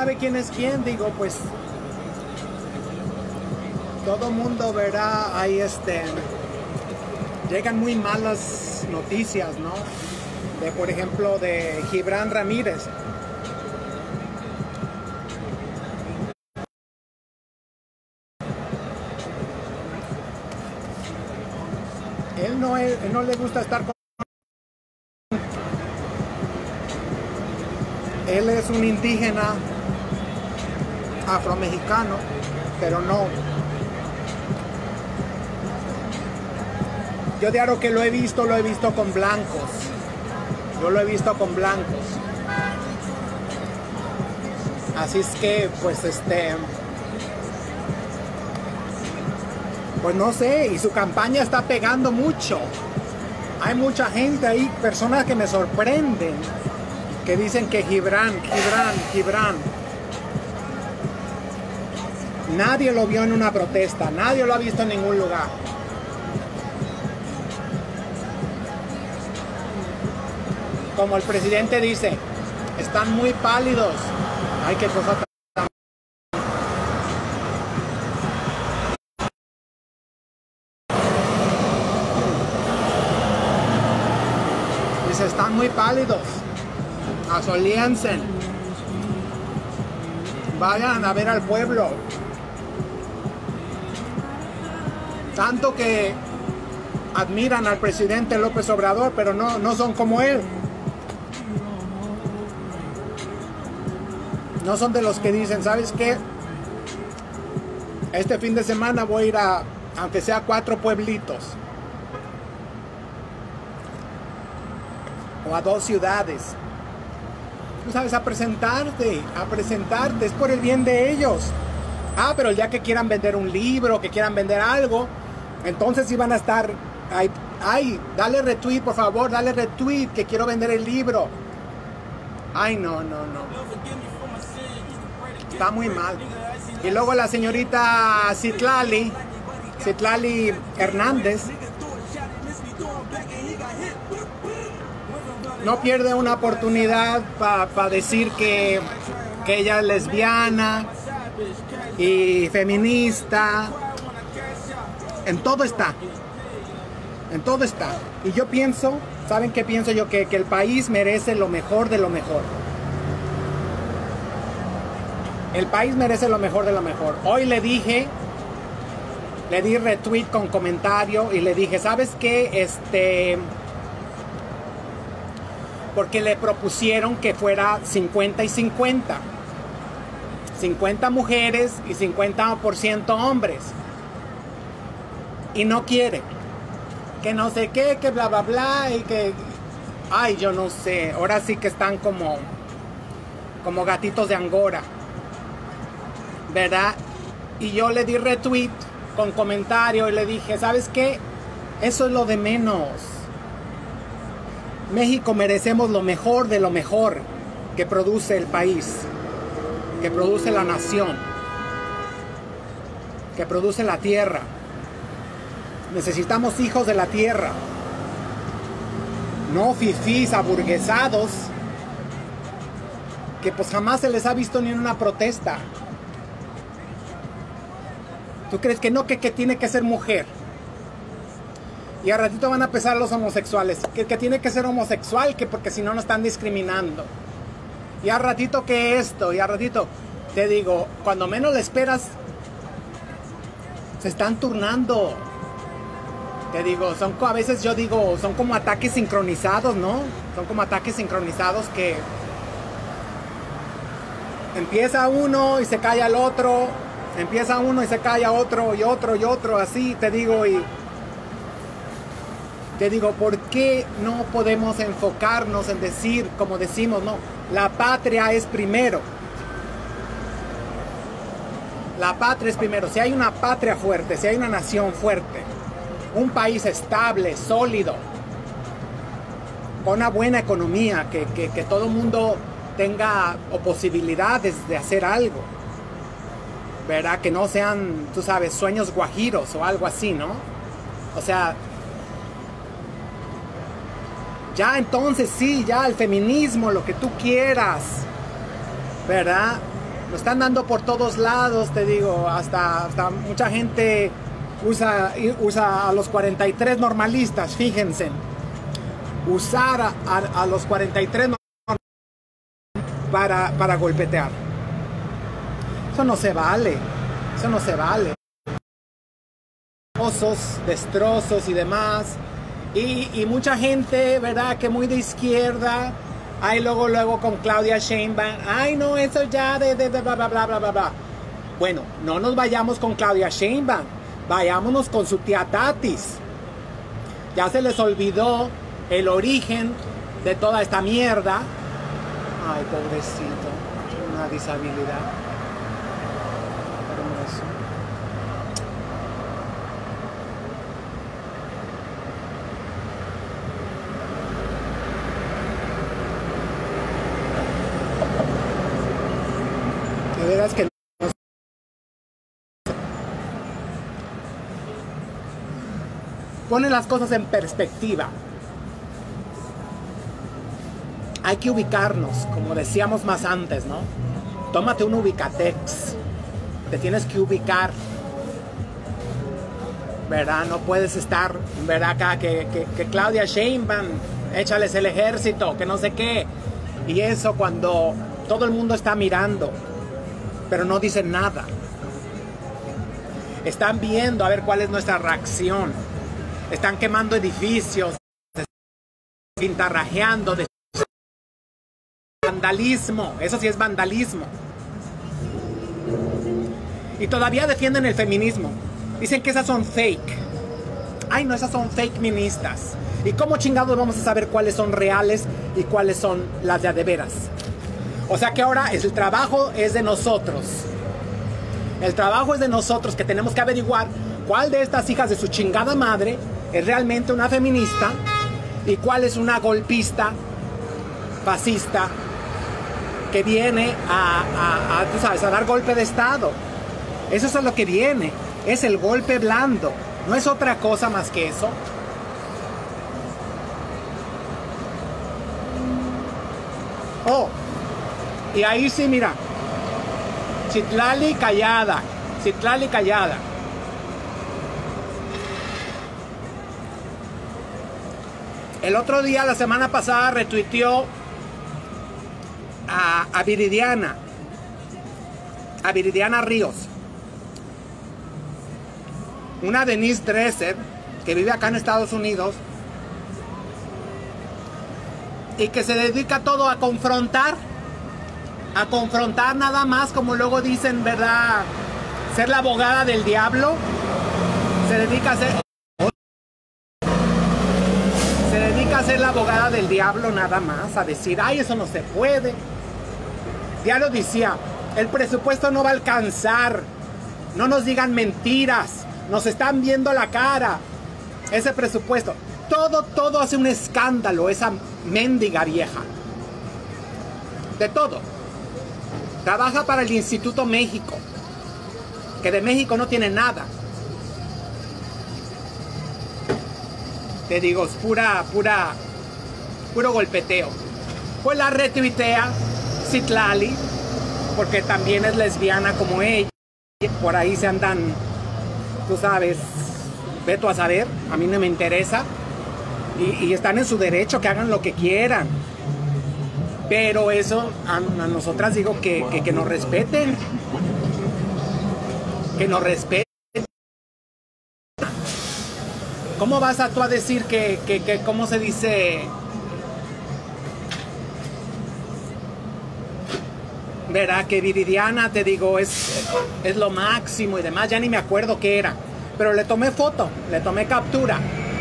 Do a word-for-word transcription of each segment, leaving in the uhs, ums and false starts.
sabe quién es quién, digo, pues todo mundo verá ahí, este, llegan muy malas noticias, ¿no? De, por ejemplo, de Gibran Ramírez. Él no, él, él no le gusta estar con... Él es un indígena afromexicano, pero no. Yo diario que lo he visto, lo he visto con blancos. Yo lo he visto con blancos. Así es que, pues, este... pues no sé, y su campaña está pegando mucho. Hay mucha gente ahí, personas que me sorprenden, que dicen que Gibran, Gibran, Gibran. Nadie lo vio en una protesta, nadie lo ha visto en ningún lugar. Como el presidente dice, están muy pálidos. Ay, qué cosa tan... Dice, están muy pálidos. Asoliénsen. Vayan a ver al pueblo. Tanto que admiran al presidente López Obrador, pero no, no son como él. No son de los que dicen, ¿sabes qué? Este fin de semana voy a ir a, aunque sea cuatro pueblitos. O a dos ciudades. Tú sabes, a presentarte, a presentarte, es por el bien de ellos. Ah, pero el día que quieran vender un libro, que quieran vender algo, entonces sí van a estar, ay, ay, dale retweet, por favor, dale retweet, que quiero vender el libro. Ay, no, no, no. Está muy mal. Y luego la señorita Citlali, Citlali Hernández, no pierde una oportunidad para pa decir que, que ella es lesbiana y feminista. En todo está. En todo está. Y yo pienso, ¿saben qué pienso yo? Que, que el país merece lo mejor de lo mejor. El país merece lo mejor de lo mejor. Hoy le dije, le di retweet con comentario y le dije, ¿sabes qué? Este... porque le propusieron que fuera cincuenta y cincuenta. cincuenta mujeres y cincuenta por ciento hombres. Y no quiere. Que no sé qué, que bla, bla, bla. Y que... ay, yo no sé. Ahora sí que están como... como gatitos de Angora. ¿Verdad? Y yo le di retweet con comentario y le dije, ¿sabes qué? Eso es lo de menos. México merecemos lo mejor de lo mejor que produce el país, que produce la nación, que produce la tierra. Necesitamos hijos de la tierra, no fifís aburguesados que pues jamás se les ha visto ni en una protesta. ¿Tú crees que no? Que, que tiene que ser mujer. Y al ratito van a pesar los homosexuales. Que, que tiene que ser homosexual, que porque si no nos están discriminando. Y al ratito que esto, y al ratito, te digo, cuando menos le esperas, se están turnando. Te digo, son a veces yo digo, son como ataques sincronizados, ¿no? Son como ataques sincronizados que empieza uno y se calla el otro. Empieza uno y se calla otro, y otro, y otro, así, te digo, y... te digo, ¿por qué no podemos enfocarnos en decir, como decimos, no? La patria es primero. La patria es primero. Si hay una patria fuerte, si hay una nación fuerte, un país estable, sólido, con una buena economía, que, que, que todo el mundo tenga o posibilidades de hacer algo, ¿verdad? Que no sean, tú sabes, sueños guajiros o algo así, ¿no? O sea... ya entonces sí, ya el feminismo, lo que tú quieras, ¿verdad? Lo están dando por todos lados, te digo, hasta, hasta mucha gente usa, usa a los cuarenta y tres normalistas, fíjense. Usar a, a, a los cuarenta y tres para, para golpetear. Eso no se vale, eso no se vale. Destrozos, destrozos y demás. Y, y mucha gente, ¿verdad? Que muy de izquierda. Ay, luego, luego con Claudia Sheinbaum. Ay, no, eso ya de, de, de bla, bla, bla, bla, bla, bla. Bueno, no nos vayamos con Claudia Sheinbaum. Vayámonos con su tía Tatis. Ya se les olvidó el origen de toda esta mierda. Ay, pobrecito. Una disabilidad. Hermoso. De veras que no. Pone las cosas en perspectiva. Hay que ubicarnos, como decíamos más antes, ¿no? Tómate un ubicatex. Te tienes que ubicar. ¿Verdad? No puedes estar, ¿verdad? Acá que, que, que Claudia Sheinbaum, échales el ejército, que no sé qué. Y eso cuando todo el mundo está mirando, pero no dicen nada. Están viendo a ver cuál es nuestra reacción. Están quemando edificios, pintarrajeando, de vandalismo. Eso sí es vandalismo. Y todavía defienden el feminismo. Dicen que esas son fake. Ay, no, esas son fake ministas. ¿Y cómo chingados vamos a saber cuáles son reales y cuáles son las de a de veras? O sea que ahora el trabajo es de nosotros. El trabajo es de nosotros, que tenemos que averiguar cuál de estas hijas de su chingada madre es realmente una feminista y cuál es una golpista, fascista, que viene a, a, a, tú sabes, a dar golpe de estado. Eso es a lo que viene. Es el golpe blando. No es otra cosa más que eso. Oh, y ahí sí, mira. Citlali callada. Citlali callada. El otro día, la semana pasada, retuiteó a, a Viridiana. A Viridiana Ríos. Una Denise Dresser, que vive acá en Estados Unidos. Y que se dedica todo a confrontar. A confrontar nada más, como luego dicen, ¿verdad? Ser la abogada del diablo. Se dedica a ser... Se dedica a ser la abogada del diablo nada más. A decir, ay, eso no se puede. Diario decía, el presupuesto no va a alcanzar. No nos digan mentiras. Nos están viendo la cara. Ese presupuesto. Todo, todo hace un escándalo. Esa mendiga vieja. De todo. Trabaja para el Instituto México. Que de México no tiene nada. Te digo, es pura, pura, puro golpeteo. Pues la retuitea Citlali. Porque también es lesbiana como ella. Por ahí se andan... Tú sabes, veto a saber, a mí no me interesa. Y, y están en su derecho, que hagan lo que quieran. Pero eso, a, a nosotras digo que, que, que nos respeten. Que nos respeten. ¿Cómo vas a tú a decir que, que, que cómo se dice? Verá que Viridiana, te digo, es, es lo máximo y demás. Ya ni me acuerdo qué era. Pero le tomé foto, le tomé captura.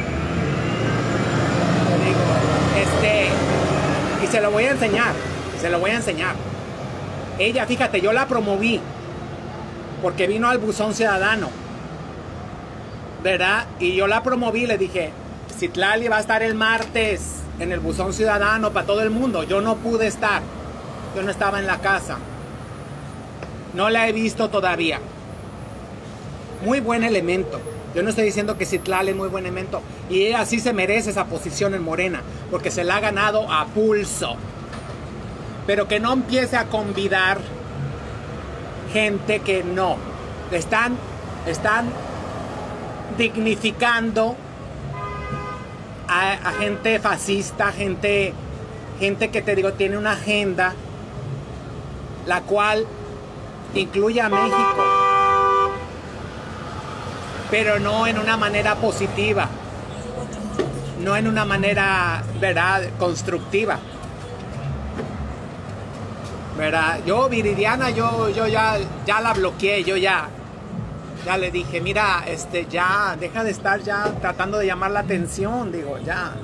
Te digo, este... Y se lo voy a enseñar. Se lo voy a enseñar. Ella, fíjate, yo la promoví. Porque vino al Buzón Ciudadano. ¿Verdad? Y yo la promoví, le dije, Citlali va a estar el martes en el Buzón Ciudadano para todo el mundo. Yo no pude estar. Yo no estaba en la casa. No la he visto todavía. Muy buen elemento. Yo no estoy diciendo que Citlali es muy buen elemento. Y ella sí se merece esa posición en Morena. Porque se la ha ganado a pulso. Pero que no empiece a convidar gente que no. Están, están dignificando a, a gente fascista, gente, gente que te digo tiene una agenda la cual incluye a México, pero no en una manera positiva, no en una manera, ¿verdad?, constructiva. ¿Verdad? Yo, Viridiana, yo, yo ya, ya la bloqueé, yo ya, ya le dije, mira, este, ya, deja de estar ya tratando de llamar la atención, digo, ya.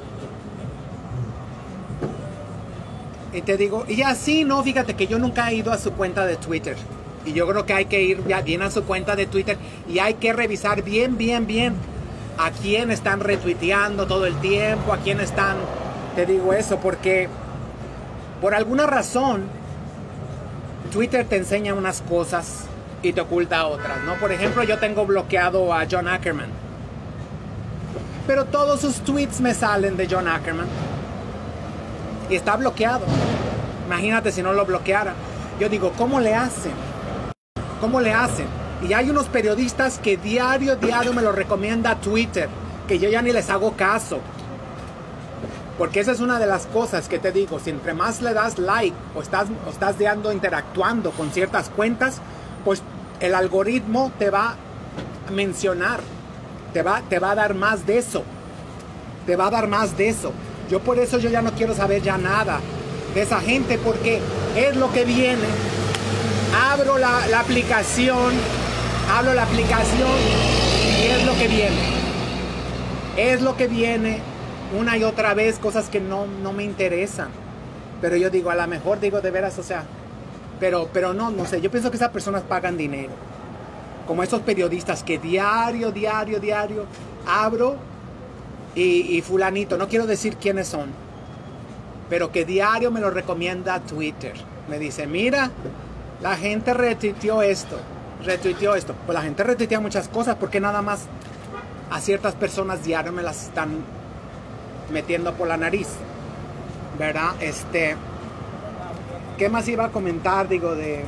Y te digo, y así, no, fíjate que yo nunca he ido a su cuenta de Twitter. Y yo creo que hay que ir ya bien a su cuenta de Twitter y hay que revisar bien, bien, bien a quién están retuiteando todo el tiempo, a quién están, te digo eso, porque por alguna razón Twitter te enseña unas cosas y te oculta otras, ¿no? Por ejemplo, yo tengo bloqueado a John Ackerman, pero todos sus tweets me salen de John Ackerman y está bloqueado. Imagínate si no lo bloqueara. Yo digo, ¿cómo le hacen? ¿Cómo le hacen? Y hay unos periodistas que diario, diario me lo recomienda Twitter, que yo ya ni les hago caso. Porque esa es una de las cosas que te digo, si entre más le das like o estás, o estás dando, interactuando con ciertas cuentas, pues el algoritmo te va a mencionar, te va, te va a dar más de eso, te va a dar más de eso. Yo por eso yo ya no quiero saber ya nada de esa gente, porque es lo que viene. Abro la, la aplicación, abro la aplicación y es lo que viene. Es lo que viene. Una y otra vez, cosas que no, no me interesan. Pero yo digo, a lo mejor digo de veras, o sea, pero, pero no, no sé, yo pienso que esas personas pagan dinero. Como esos periodistas que diario, diario, diario, abro y, y fulanito, no quiero decir quiénes son, pero que diario me lo recomienda Twitter. Me dice, mira, la gente retuiteó esto, retuiteó esto. Pues la gente retuitea muchas cosas, porque nada más a ciertas personas diario me las están metiendo por la nariz, ¿verdad? Este, ¿qué más iba a comentar? Digo, de,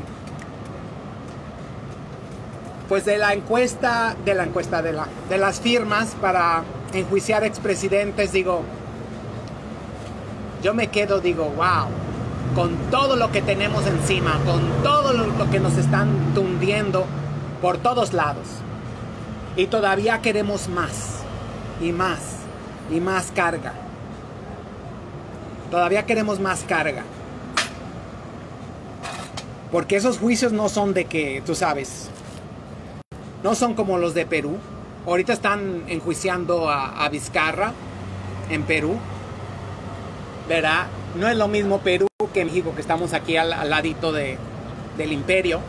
pues de la encuesta, de la encuesta, de la, de las firmas para enjuiciar expresidentes. Digo, yo me quedo, digo, wow, con todo lo que tenemos encima, con todo lo, lo que nos están tundiendo por todos lados, y todavía queremos más, y más, y más carga. Todavía queremos más carga. Porque esos juicios no son de que, tú sabes, no son como los de Perú. Ahorita están enjuiciando a, a Vizcarra en Perú, ¿verdad? No es lo mismo Perú que México, que estamos aquí al, al ladito de, del imperio.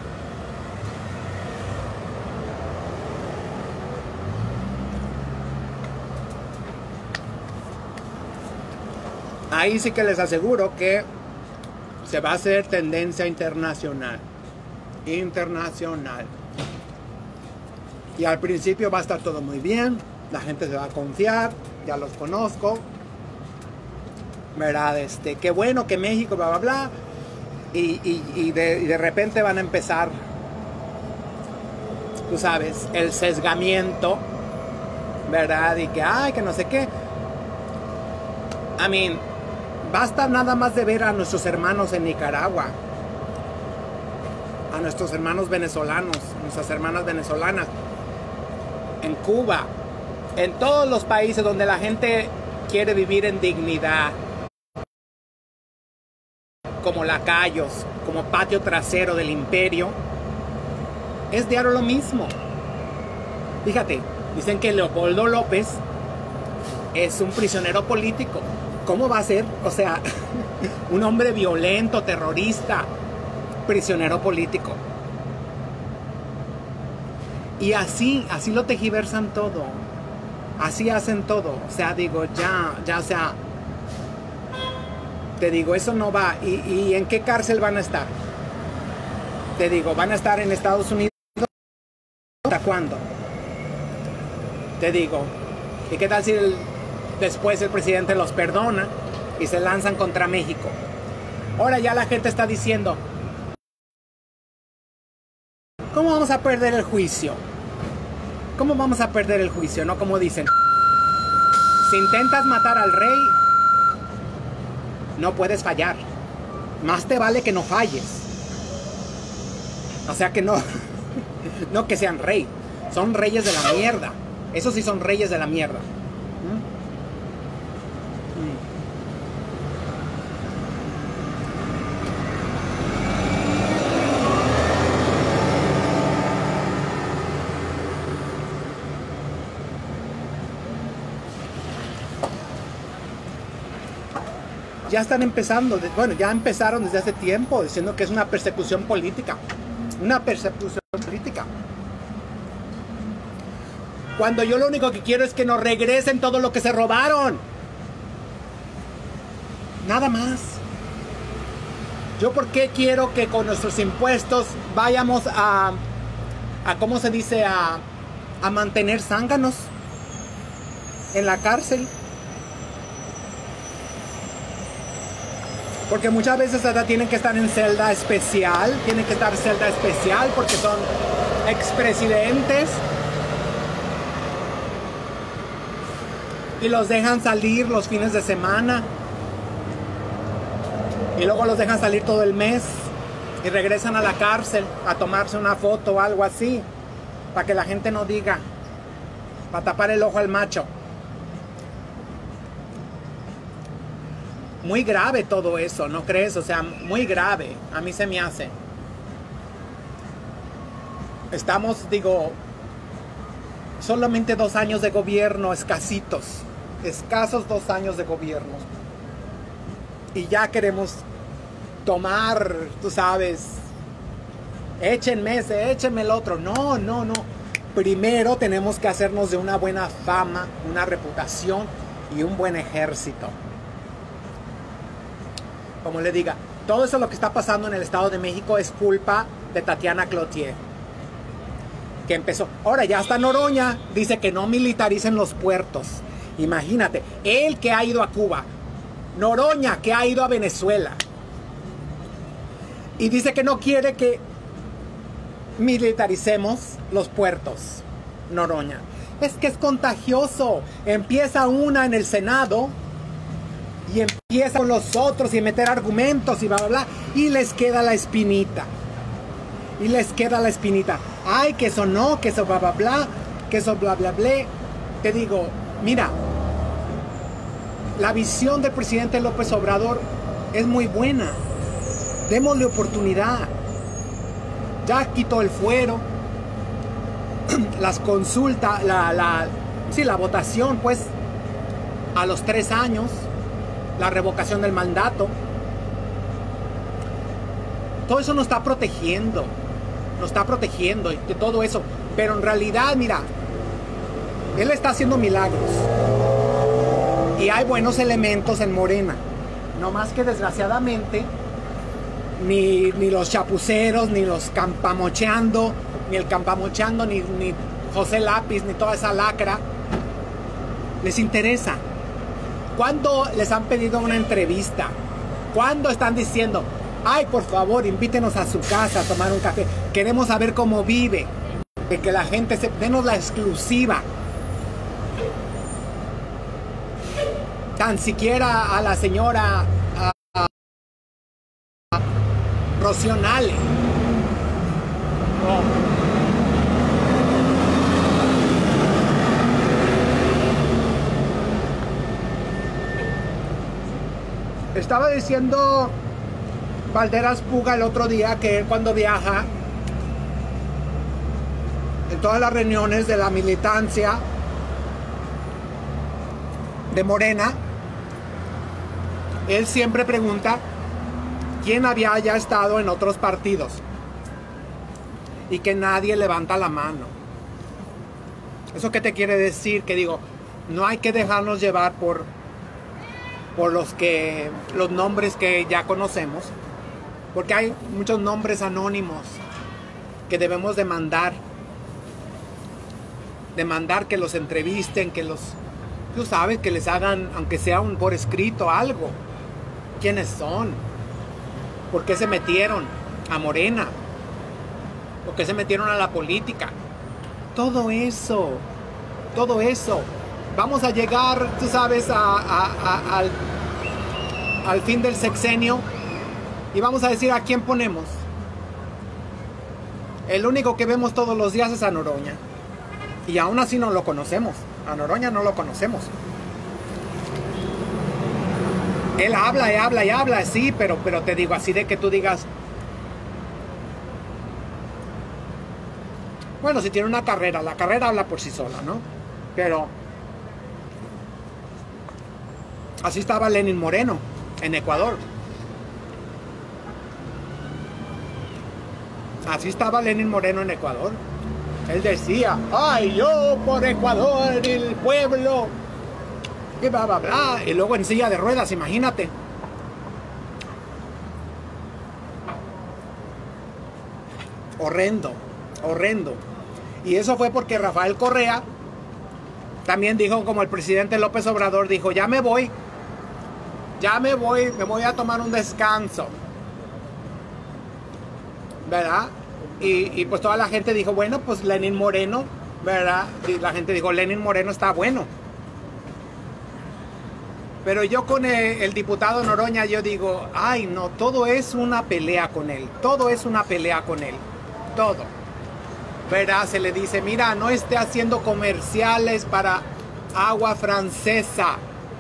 Ahí sí que les aseguro que se va a hacer tendencia internacional. Internacional. Y al principio va a estar todo muy bien. La gente se va a confiar. Ya los conozco. ¿Verdad? Este, qué bueno que México, bla, bla, bla. Y, y, y, de, y de repente van a empezar, tú sabes, el sesgamiento. ¿Verdad? Y que, ay, que no sé qué. I mean, basta nada más de ver a nuestros hermanos en Nicaragua, a nuestros hermanos venezolanos, nuestras hermanas venezolanas, en Cuba, en todos los países donde la gente quiere vivir en dignidad, como lacayos, como patio trasero del imperio. Es diario lo mismo. Fíjate, dicen que Leopoldo López es un prisionero político. ¿Cómo va a ser? O sea, un hombre violento, terrorista, prisionero político. Y así, así lo tejiversan todo. Así hacen todo. O sea, digo, ya, ya, o sea, te digo, eso no va. ¿Y, y en qué cárcel van a estar? Te digo, ¿van a estar en Estados Unidos? ¿Hasta cuándo? Te digo, ¿y qué tal si el... después el presidente los perdona y se lanzan contra México? Ahora ya la gente está diciendo, ¿Cómo vamos a perder el juicio? ¿Cómo vamos a perder el juicio? No como dicen. Si intentas matar al rey, no puedes fallar. Más te vale que no falles. O sea que no, no que sean rey. Son reyes de la mierda. Esos sí son reyes de la mierda. ¿Mm? ¿Mm? Ya están empezando, bueno, ya empezaron desde hace tiempo diciendo que es una persecución política. Una persecución política. Cuando yo lo único que quiero es que nos regresen todo lo que se robaron. Nada más. Yo por qué quiero que con nuestros impuestos vayamos a, a ¿cómo se dice? A, a mantener zánganos en la cárcel. Porque muchas veces hasta tienen que estar en celda especial. Tienen que estar en celda especial porque son expresidentes. Y los dejan salir los fines de semana. Y luego los dejan salir todo el mes. Y regresan a la cárcel a tomarse una foto o algo así. Para que la gente no diga. Para tapar el ojo al macho. Muy grave todo eso, ¿no crees? O sea, muy grave. A mí se me hace. Estamos, digo, solamente dos años de gobierno, escasitos. Escasos dos años de gobierno. Y ya queremos tomar, tú sabes, échenme ese, échenme el otro. No, no, no. Primero tenemos que hacernos de una buena fama, una reputación y un buen ejército. Como le diga, todo eso lo que está pasando en el Estado de México es culpa de Tatiana Cloutier. Que empezó. Ahora ya hasta Noroña dice que no militaricen los puertos. Imagínate, él que ha ido a Cuba, Noroña que ha ido a Venezuela. Y dice que no quiere que militaricemos los puertos. Noroña. Es que es contagioso. Empieza una en el Senado. Y empieza con los otros y meter argumentos y bla, bla, bla. Y les queda la espinita. Y les queda la espinita. Ay, que eso no, que eso bla, bla, bla. Que eso bla, bla, bla. Te digo, mira. La visión del presidente López Obrador es muy buena. Démosle oportunidad. Ya quitó el fuero. Las consultas, la, la, sí, la votación, pues, a los tres años. La revocación del mandato. Todo eso nos está protegiendo. Nos está protegiendo de todo eso. Pero en realidad, mira, él está haciendo milagros. Y hay buenos elementos en Morena. No más que desgraciadamente, ni, ni los chapuceros, ni los campamocheando, ni el campamocheando, ni, ni José Lápiz, ni toda esa lacra, les interesa. ¿Cuándo les han pedido una entrevista? ¿Cuándo están diciendo, ay, por favor, invítenos a su casa a tomar un café? Queremos saber cómo vive. De que la gente se... Denos la exclusiva. Tan siquiera a la señora a, a, a Rocío Nale. No. Estaba diciendo Valderas Puga el otro día que él cuando viaja en todas las reuniones de la militancia de Morena, él siempre pregunta quién había ya estado en otros partidos y que nadie levanta la mano. ¿Eso qué te quiere decir? Que digo, no hay que dejarnos llevar por por los que los nombres que ya conocemos, porque hay muchos nombres anónimos que debemos demandar demandar que los entrevisten, que los, tú sabes, que les hagan, aunque sea un por escrito, algo. ¿Quiénes son? ¿Por qué se metieron a Morena? ¿Por qué se metieron a la política? Todo eso, todo eso. Vamos a llegar, tú sabes, a, a, a, al, al fin del sexenio y vamos a decir a quién ponemos. El único que vemos todos los días es a Noroña. Y aún así no lo conocemos. A Noroña no lo conocemos. Él habla y habla y habla, sí, pero, pero te digo así de que tú digas... Bueno, si tiene una carrera, la carrera habla por sí sola, ¿no? Pero... Así estaba Lenín Moreno, en Ecuador. Así estaba Lenín Moreno en Ecuador. Él decía, ay, yo por Ecuador, el pueblo, y bla, bla, bla. Y luego en silla de ruedas, imagínate. Horrendo, horrendo. Y eso fue porque Rafael Correa también dijo, como el presidente López Obrador, dijo, ya me voy, ya me voy, me voy a tomar un descanso. ¿Verdad? Y, y pues toda la gente dijo, bueno, pues Lenín Moreno, ¿verdad? Y la gente dijo, Lenín Moreno está bueno. Pero yo con el, el diputado Noroña, yo digo, ay no, todo es una pelea con él, todo es una pelea con él, todo. ¿Verdad? Se le dice, mira, no esté haciendo comerciales para agua francesa.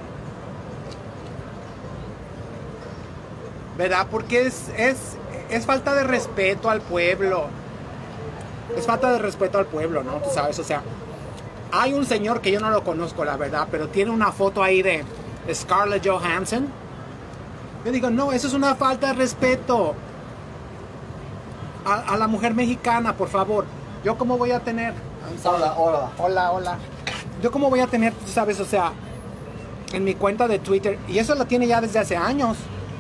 ¿Verdad? Porque es, es, es falta de respeto al pueblo. Es falta de respeto al pueblo, ¿no? Tú sabes, o sea, hay un señor que yo no lo conozco, la verdad, pero tiene una foto ahí de Scarlett Johansson. Yo digo, no, eso es una falta de respeto a, a la mujer mexicana, por favor. Yo cómo voy a tener... Hola, hola. Hola, hola. Yo cómo voy a tener, tú sabes, o sea, en mi cuenta de Twitter, y eso lo tiene ya desde hace años,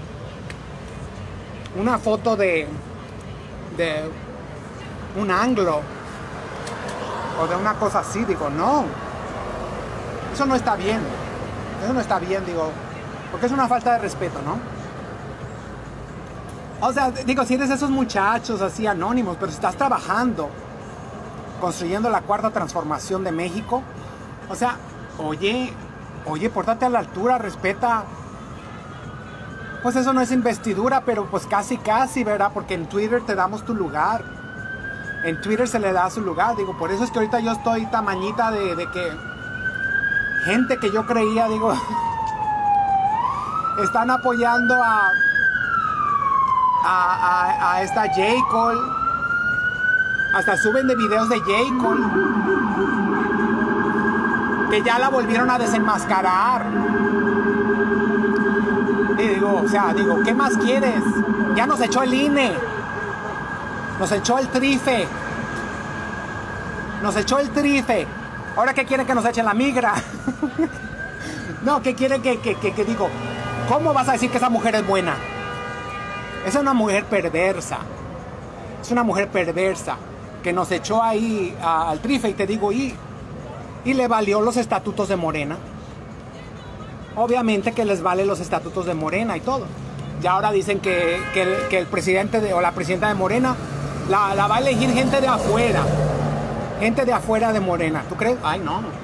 una foto de... de un anglo o de una cosa así. Digo, no, eso no está bien, eso no está bien, digo, porque es una falta de respeto, ¿no? O sea, digo, si eres esos muchachos así anónimos, pero si estás trabajando construyendo la cuarta transformación de México, o sea, oye, oye, pórtate a la altura, respeta. Pues eso no es investidura, pero pues casi casi, ¿verdad? Porque en Twitter te damos tu lugar. En Twitter se le da su lugar. Digo, por eso es que ahorita yo estoy tamañita de, de que gente que yo creía, digo, están apoyando a a, a, a esta J. Cole. Hasta suben de videos de J. Cole que ya la volvieron a desenmascarar. Y digo, o sea, digo, ¿qué más quieres? Ya nos echó el I N E. Nos echó el trife. Nos echó el trife. Ahora, ¿qué quieren que nos echen la migra? No, ¿qué quieren que, que, que, que digo? ¿Cómo vas a decir que esa mujer es buena? Es una mujer perversa. Es una mujer perversa que nos echó ahí a, al trife. Y te digo, y, y le valió los estatutos de Morena. Obviamente que les vale los estatutos de Morena y todo. Y ahora dicen que, que, el, que el presidente de, o la presidenta de Morena la, la va a elegir gente de afuera. Gente de afuera de Morena. ¿Tú crees? Ay, no. Nice,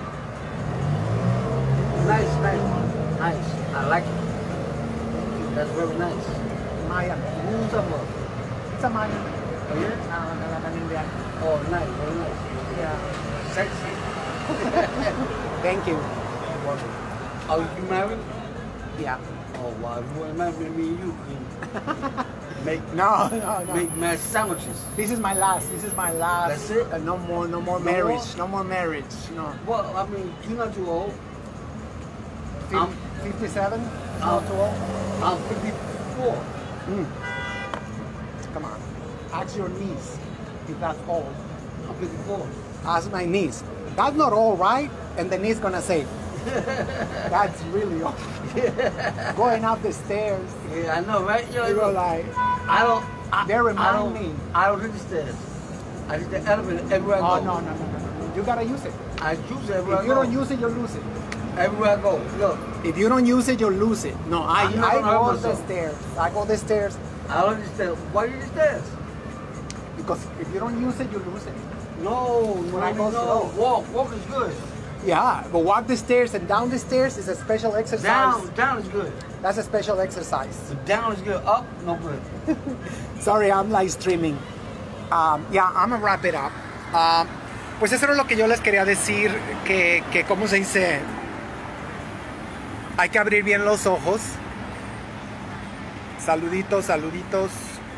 nice, nice. I like it. That's very nice. Mayan. Who's a mother? It's a Mayan. Oh, yeah? No, no, no, no, Indian. Oh, nice, very nice. Yeah. Sexy. Thank you. Are you married? Yeah. Oh, wow. If you want to marry me, you can make, No, no, no. make mashed sandwiches. This is my last. This is my last. That's it? Uh, no more, no more No marriage. more? No more marriage. No. Well, I mean, you're not too old. I'm, fifty-seven? I'm- Not too old? I'm fifty-four. Mm. Come on. Ask your niece if that's old. I'm fifty-four. Ask my niece. That's not all right. And the niece gonna say, that's really old. Going up the stairs. Yeah, I know, right? Yo, You yo, go like, I don't. I, They remind I don't, me. I don't take the stairs. I take the elevator everywhere I oh, go. no, no, no, no, no. You gotta use it. I use it everywhere If I you go. don't use it, you'll lose it. Everywhere I go. Look, If you don't use it, you'll lose it. No, I, I'm not I gonna hurt go the myself. stairs. I go the stairs. I don't understand. Why do you stairs? because if you don't use it, you lose it. No, no, I go no. slow. Walk, walk is good. Yeah, but walk the stairs and down the stairs is a special exercise. Down, down is good. That's a special exercise. But down is good. Up, no good. Sorry, I'm live streaming. Um, yeah, I'm gonna wrap it up. Um, pues eso era lo que yo les quería decir, que, que ¿cómo se dice? Hay que abrir bien los ojos. Saluditos, saluditos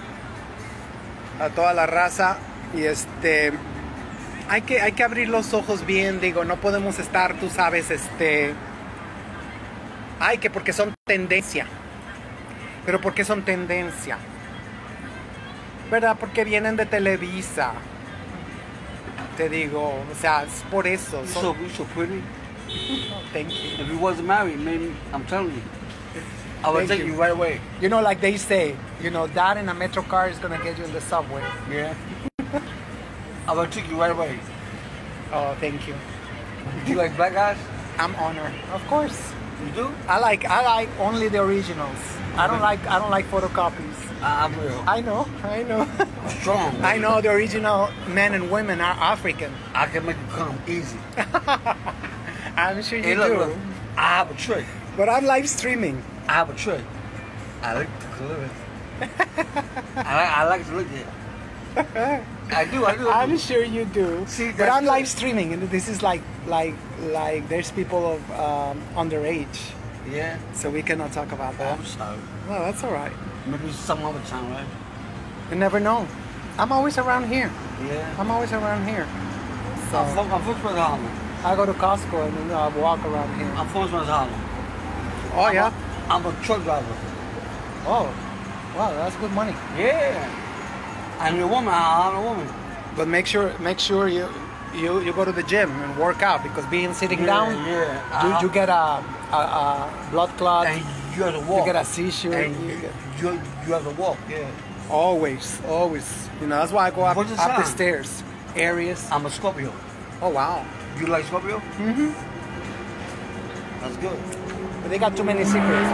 a toda la raza. Y este, hay que, hay que abrir los ojos bien, digo, no podemos estar, tú sabes, este, ay, que porque son tendencia. Pero ¿por qué son tendencia? ¿Verdad? Porque vienen de Televisa. Te digo, o sea, es por eso. You're Son... so, you're so pretty. Oh, thank you. If you wasn't married, maybe, I'm telling you, I would Thank take you. you right away. You know, like they say, you know, that in a metro car is gonna get you in the subway. Yeah. I would take you right away. Oh, thank you. Do you like black guys? I'm honored. Of course. You do? I like I like only the originals. I don't like I don't like photocopies. I, I'm real. I know, I know. Strong. I know the original men and women are African. I can make you come easy. I'm sure you Hey, look, do. look. I have a trick. But I'm live streaming. I have a trick. I like to color. I like, I like to look at it. I do, I do. I I'm do. sure you do. See, but that's I'm good. live streaming, and this is like like like there's people of um, underage, Yeah. so we cannot talk about Oh, that. I'm sorry. Well, that's all right. Maybe some other time, right? You never know. I'm always around here. Yeah. I'm always around here. I'm So from, I'm from Spring Harlem. I go to Costco and then I walk around here. I'm from Spring Harlem. Oh yeah. I'm a truck driver. Oh, wow, that's good money. Yeah. I'm a woman. I'm a woman. But make sure make sure you you, you go to the gym and work out, because being sitting Yeah, down, yeah. you, Uh, you get a, a, a blood clot. And you have to walk. You get a seizure. And you you, get- you, you have to walk. Yeah. Always, always. You know, that's why I go up, What's the up the sign? stairs. Aries. I'm a Scorpio. Oh wow. You like Scorpio? Mm-hmm. That's good. But they got too many secrets.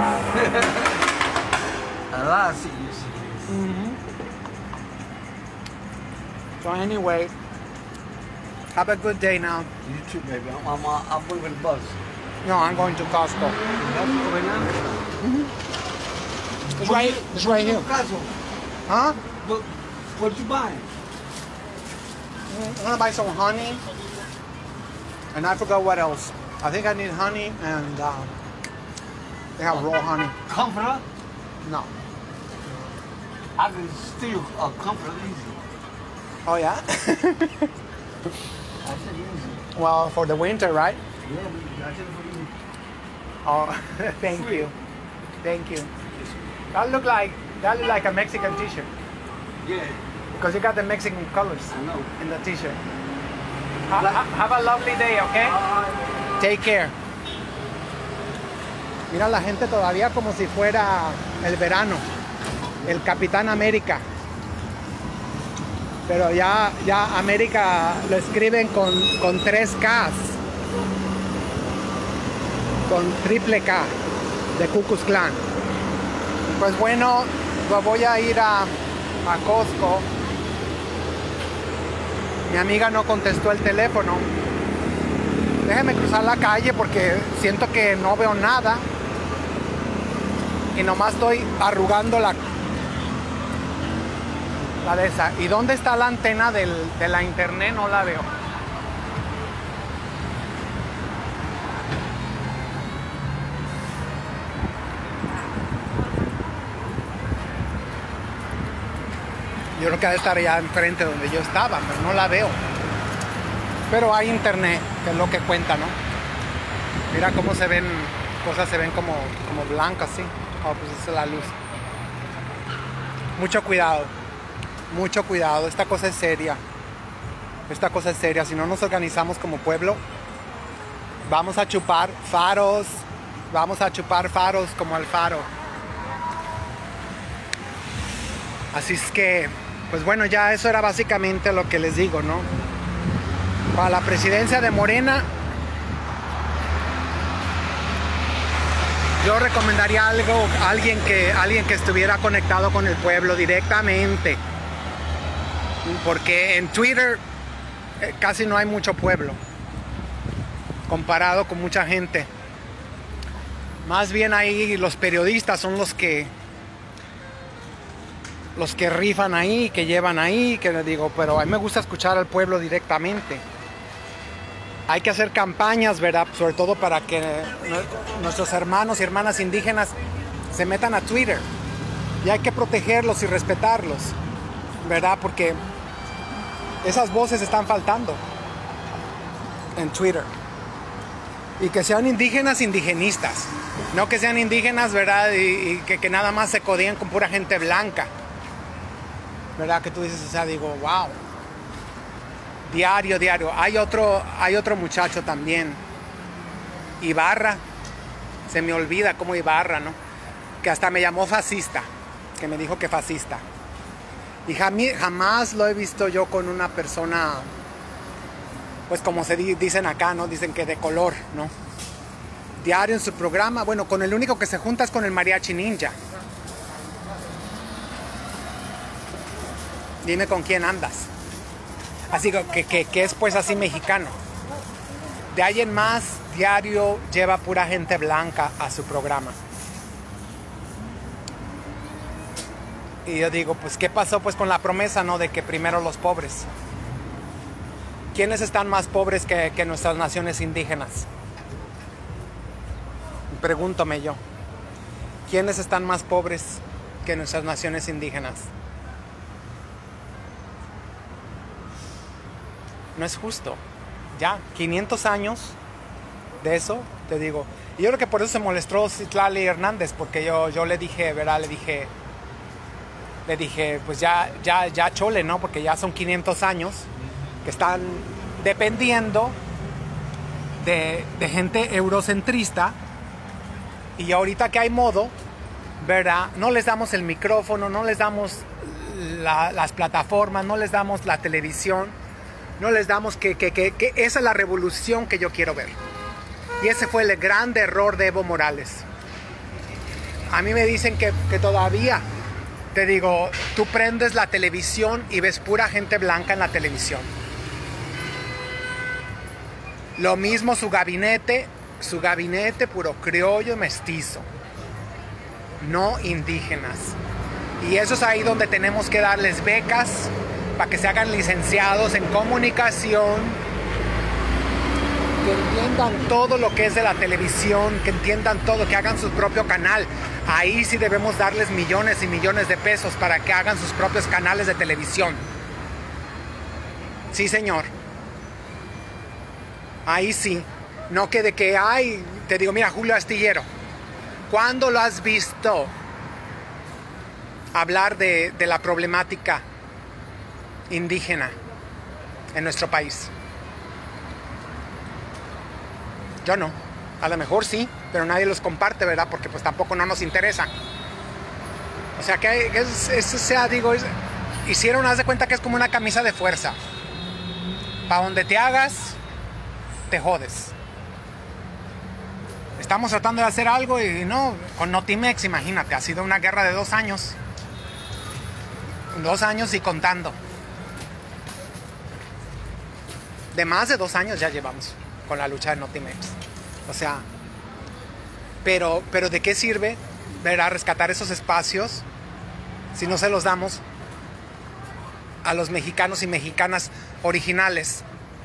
A lot of secrets. Mm-hmm. So anyway, have a good day now. You too, baby. I'm, I'm, uh, I'm waiting for the bus. No, I'm going to Costco. That's right now? It's right, it's right here. Costco. Huh? What, what you buying? I'm gonna buy some honey. And I forgot what else. I think I need honey and um, they have raw honey. Comforter? No. I can steal a comforter easy. Oh yeah? I said easy. Well, for the winter, right? Yeah, I said for easy. Oh, thank Free. you. Thank you. That look like that look like a Mexican t-shirt. Yeah, Because you got the Mexican colors I know. in the t-shirt. Ha- ha- have a lovely day, okay? Take care. Mira la gente todavía como si fuera el verano. El Capitán América. Pero ya, ya América lo escriben con, con tres Ks. Con triple K de Ku Klux Klan. Pues bueno, pues voy a ir a, a Costco. Mi amiga no contestó el teléfono. Déjeme cruzar la calle porque siento que no veo nada. Y nomás estoy arrugando la, la de esa. ¿Y dónde está la antena del, de la internet? No la veo. Yo creo que ha de estar allá enfrente donde yo estaba, pero no la veo. Pero hay internet, que es lo que cuenta, ¿no? Mira cómo se ven, cosas se ven como, como blancas, ¿sí? Oh, pues esa es la luz. Mucho cuidado, mucho cuidado. Esta cosa es seria. Esta cosa es seria. Si no nos organizamos como pueblo, vamos a chupar faros. Vamos a chupar faros como el faro. Así es que, pues bueno, ya eso era básicamente lo que les digo, ¿no? Para la presidencia de Morena, yo recomendaría algo, alguien que, alguien que estuviera conectado con el pueblo directamente. Porque en Twitter eh, casi no hay mucho pueblo, comparado con mucha gente. Más bien ahí los periodistas son los que los que rifan ahí, que llevan ahí, que les digo, pero a mí me gusta escuchar al pueblo directamente. Hay que hacer campañas, ¿verdad? Sobre todo para que nuestros hermanos y hermanas indígenas se metan a Twitter. Y hay que protegerlos y respetarlos, ¿verdad? Porque esas voces están faltando en Twitter. Y que sean indígenas indigenistas. No que sean indígenas, ¿verdad? Y, y que, que nada más se codeen con pura gente blanca. ¿Verdad? Que tú dices, o sea, digo, wow. Diario, diario. Hay otro, hay otro muchacho también. Ibarra. Se me olvida cómo Ibarra, ¿no? Que hasta me llamó fascista. Que me dijo que fascista. Y jamás, jamás lo he visto yo con una persona, pues como se di, dicen acá, ¿no? Dicen que de color, ¿no? Diario en su programa. Bueno, con el único que se junta es con el Mariachi Ninja. Dime con quién andas. Así que, que, que es pues así mexicano. De ahí en más, diario lleva pura gente blanca a su programa. Y yo digo, pues ¿qué pasó pues con la promesa, no? De que primero los pobres. ¿Quiénes están más pobres que, que nuestras naciones indígenas? Pregúntome yo. ¿Quiénes están más pobres que nuestras naciones indígenas? No es justo. Ya, quinientos años de eso, te digo. Y yo creo que por eso se molestó Citlali Hernández, porque yo, yo le dije, ¿verdad? Le dije, le dije, pues ya, ya, ya chole, ¿no? Porque ya son quinientos años que están dependiendo de, de gente eurocentrista. Y ahorita que hay modo, ¿verdad? No les damos el micrófono, no les damos la, las plataformas, no les damos la televisión. No les damos que, que, que, que esa es la revolución que yo quiero ver. Y ese fue el gran error de Evo Morales. A mí me dicen que, que todavía, te digo, tú prendes la televisión y ves pura gente blanca en la televisión. Lo mismo su gabinete, su gabinete puro criollo mestizo. No indígenas. Y eso es ahí donde tenemos que darles becas para que se hagan licenciados en comunicación, que entiendan todo lo que es de la televisión, que entiendan todo, que hagan su propio canal. Ahí sí debemos darles millones y millones de pesos para que hagan sus propios canales de televisión. Sí, señor. Ahí sí. No que de que hay, te digo, mira, Julio Astillero, ¿cuándo lo has visto hablar de, de la problemática indígena en nuestro país? Yo no. A lo mejor sí, pero nadie los comparte, ¿verdad? Porque pues tampoco no nos interesa. O sea que es, es, o sea, digo, es, hicieron, haz de cuenta que es como una camisa de fuerza. Para donde te hagas, te jodes. Estamos tratando de hacer algo y no, con Notimex, imagínate, ha sido una guerra de dos años. Dos años y contando. De más de dos años ya llevamos con la lucha de Notimex. O sea, pero, pero ¿de qué sirve, ¿verdad?, rescatar esos espacios si no se los damos a los mexicanos y mexicanas originales?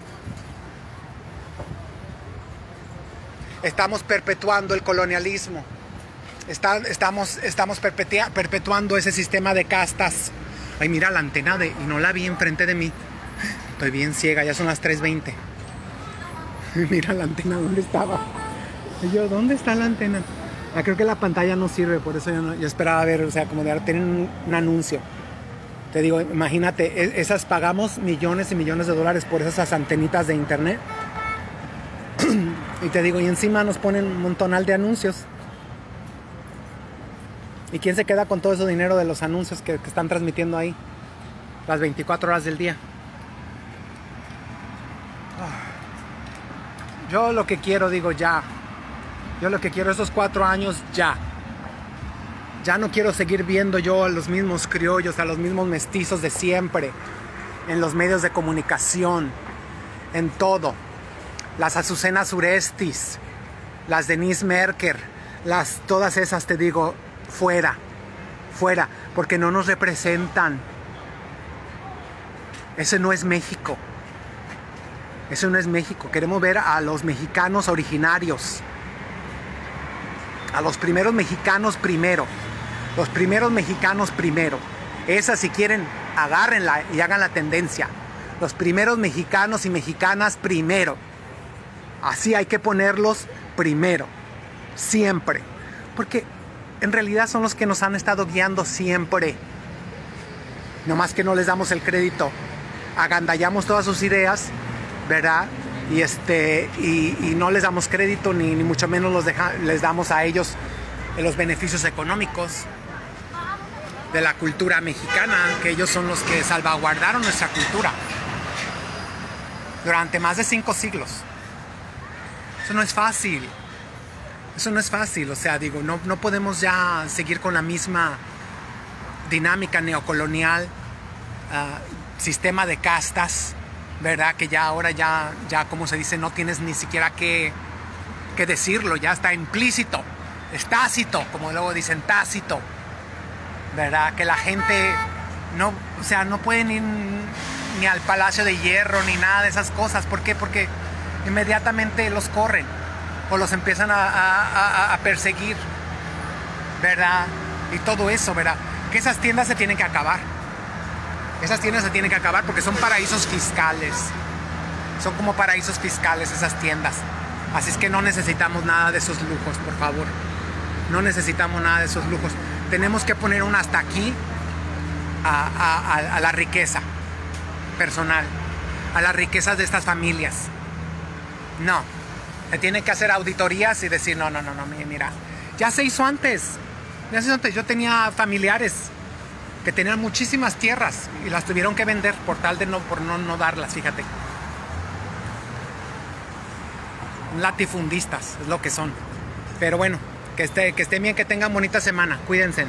Estamos perpetuando el colonialismo. Está, estamos estamos perpetua, perpetuando ese sistema de castas. Ay, mira la antena de, y no la vi enfrente de mí. Estoy bien ciega, ya son las tres veinte. Mira la antena, ¿dónde estaba? Y yo, ¿dónde está la antena? Ah, creo que la pantalla no sirve, por eso yo, no, yo esperaba ver, o sea, como de tener un, un anuncio. Te digo, imagínate, esas pagamos millones y millones de dólares por esas antenitas de internet. Y te digo, y encima nos ponen un montonal de anuncios. ¿Y quién se queda con todo ese dinero de los anuncios que, que están transmitiendo ahí? Las veinticuatro horas del día. Yo lo que quiero, digo, ya. Yo lo que quiero esos cuatro años, ya. Ya no quiero seguir viendo yo a los mismos criollos, a los mismos mestizos de siempre. en los medios de comunicación, en todo. Las Azucenas Urestis, las Denise Merker, las, todas esas, te digo, fuera, fuera, porque no nos representan. Ese no es México. Eso no es México. Queremos ver a los mexicanos originarios. A los primeros mexicanos primero. Los primeros mexicanos primero. Esa, si quieren, agárrenla y hagan la tendencia. Los primeros mexicanos y mexicanas primero. Así hay que ponerlos primero. Siempre. Porque en realidad son los que nos han estado guiando siempre. No más que no les damos el crédito. Agandallamos todas sus ideas, ¿verdad? Y, este, y, y no les damos crédito, ni, ni mucho menos los deja, les damos a ellos los beneficios económicos de la cultura mexicana, que ellos son los que salvaguardaron nuestra cultura durante más de cinco siglos. Eso no es fácil. Eso no es fácil. O sea, digo, no, no podemos ya seguir con la misma dinámica neocolonial, uh, sistema de castas, ¿verdad? Que ya ahora ya, ya como se dice, no tienes ni siquiera que, que decirlo, ya está implícito, es tácito, como luego dicen, tácito, ¿verdad? Que la gente no, o sea, no pueden ir ni al Palacio de Hierro ni nada de esas cosas. ¿Por qué? Porque inmediatamente los corren o los empiezan a, a, a perseguir, ¿verdad? Y todo eso, ¿verdad? Que esas tiendas se tienen que acabar. Esas tiendas se tienen que acabar porque son paraísos fiscales. Son como paraísos fiscales esas tiendas. Así es que no necesitamos nada de esos lujos, por favor. No necesitamos nada de esos lujos. Tenemos que poner un hasta aquí a, a, a, a la riqueza personal, a las riquezas de estas familias. No. Se tienen que hacer auditorías y decir, no, no, no, no, mira. Ya se hizo antes. Ya se hizo antes. Yo tenía familiares que tenían muchísimas tierras y las tuvieron que vender por tal de no, por no, no darlas, fíjate. Latifundistas es lo que son. Pero bueno, que esté, que estén bien, que tengan bonita semana. Cuídense.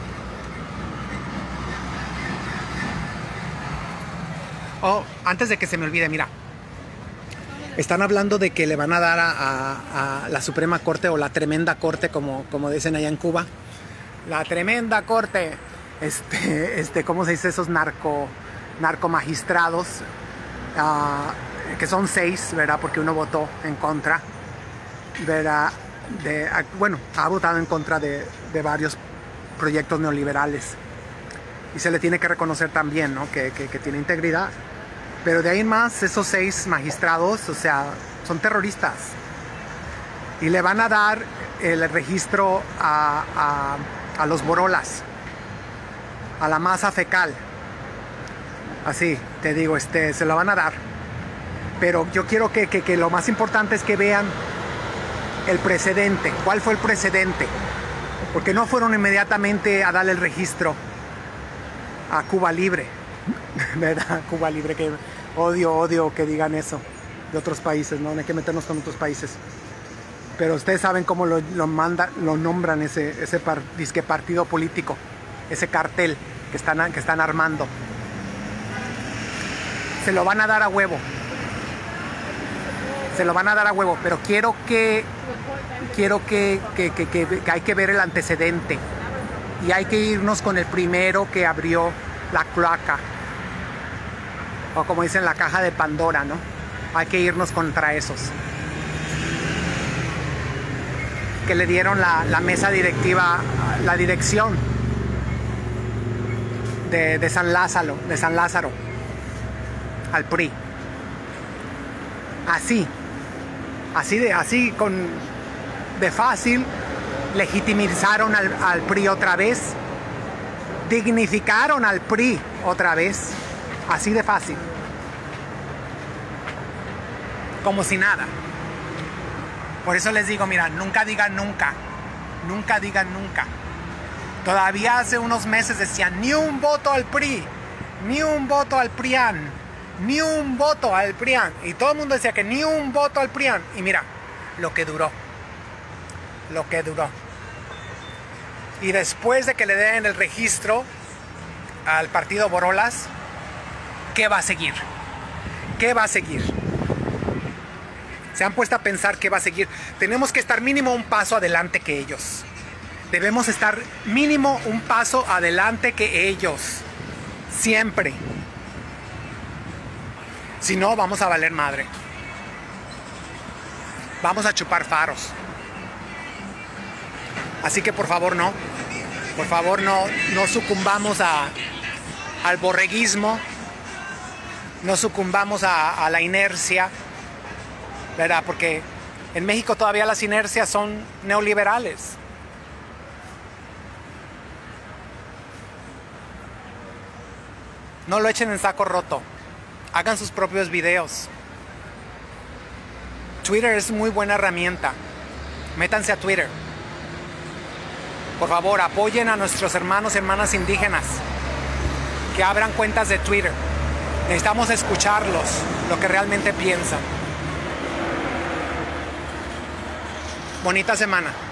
Oh, antes de que se me olvide, mira. Están hablando de que le van a dar a, a, a la Suprema Corte, o la Tremenda Corte, como, como dicen allá en Cuba. La Tremenda Corte. Este, este, ¿cómo se dice? Esos narco, narcomagistrados, uh, que son seis, ¿verdad? Porque uno votó en contra, ¿verdad? De, uh, bueno, ha votado en contra de, de varios proyectos neoliberales. Y se le tiene que reconocer también, ¿no? Que, que, que tiene integridad. Pero de ahí en más, esos seis magistrados, o sea, son terroristas. Y le van a dar el registro a, a, a los borolas, a la masa fecal. Así, te digo, este, se lo van a dar. Pero yo quiero que, que, que lo más importante es que vean el precedente. ¿Cuál fue el precedente? Porque no fueron inmediatamente a darle el registro a Cuba Libre. ¿Verdad? Cuba Libre, que odio, odio que digan eso de otros países, ¿no? No hay que meternos con otros países. Pero ustedes saben cómo lo, lo, manda, lo nombran ese, ese par, disque partido político, ese cartel que están, que están armando. Se lo van a dar a huevo. Se lo van a dar a huevo, pero quiero que quiero que, que, que, que, que hay que ver el antecedente. Y hay que irnos con el primero que abrió la cloaca. O como dicen, la caja de Pandora, ¿no? Hay que irnos contra esos. Que le dieron la, la mesa directiva, la dirección de, de San Lázaro, de San Lázaro, al P R I. Así, así de, así con, de fácil, legitimizaron al, al P R I otra vez, dignificaron al P R I otra vez, así de fácil, como si nada. Por eso les digo, mira, nunca digan nunca, nunca digan nunca. Todavía hace unos meses decían, ni un voto al P R I, ni un voto al PRIAN, ni un voto al PRIAN. Y todo el mundo decía que ni un voto al PRIAN. Y mira, lo que duró, lo que duró. Y después de que le den el registro al partido Borolas, ¿qué va a seguir? ¿Qué va a seguir? Se han puesto a pensar qué va a seguir. Tenemos que estar mínimo un paso adelante que ellos. Debemos estar mínimo un paso adelante que ellos. Siempre. Si no, vamos a valer madre. Vamos a chupar faros. Así que por favor no. Por favor no, no sucumbamos a, al borreguismo. No sucumbamos a, a la inercia. ¿Verdad? Porque en México todavía las inercias son neoliberales. No lo echen en saco roto. Hagan sus propios videos. Twitter es muy buena herramienta. Métanse a Twitter. Por favor, apoyen a nuestros hermanos y hermanas indígenas. Que abran cuentas de Twitter. Necesitamos escucharlos, lo que realmente piensan. Bonita semana.